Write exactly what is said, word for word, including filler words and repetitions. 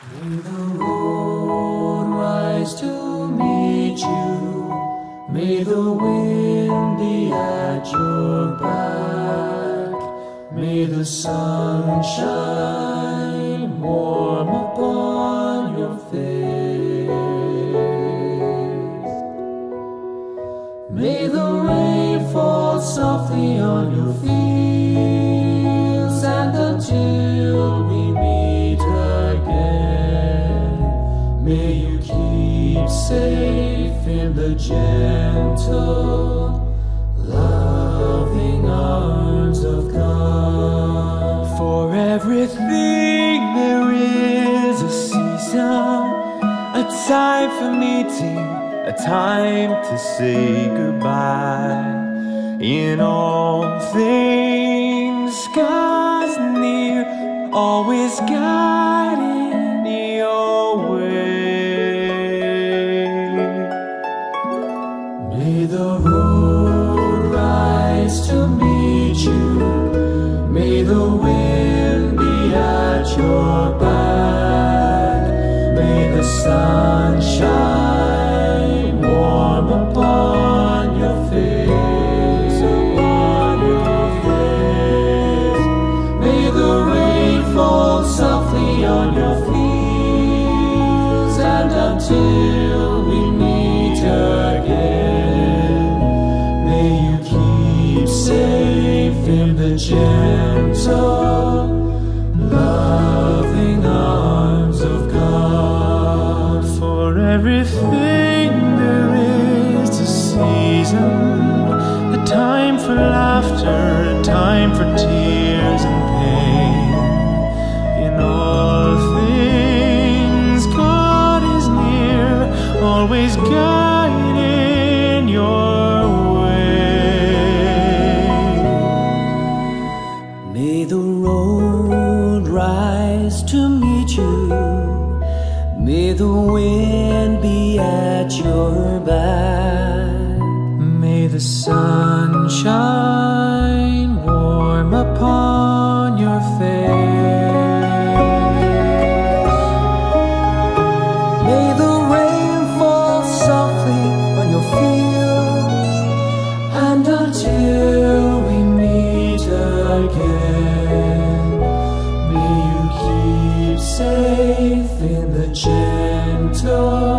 May the road rise to meet you. May the wind be at your back. May the sun shine warm upon your face. May the rain fall softly on your fields, and until we meet again, may you keep safe in the gentle, loving arms of God. For everything there is a season, a time for meeting, a time to say goodbye. In all things, God's near, always guiding your way. May the road rise to meet you. May the wind be at your back. May the sun shine warm upon your face, upon your face. May the rain fall softly on your fields, and until we meet again, may you keep safe in the gentle, loving arms of God. For everything there is a season, a time for laughter, a time for tears and pain. In all things, God is near, always guiding your way. May the road rise to meet you. May the wind be at your back. May the sun shine warm upon your face. May the rain fall softly on your fields, and until we meet again, may you keep safe in the gentle,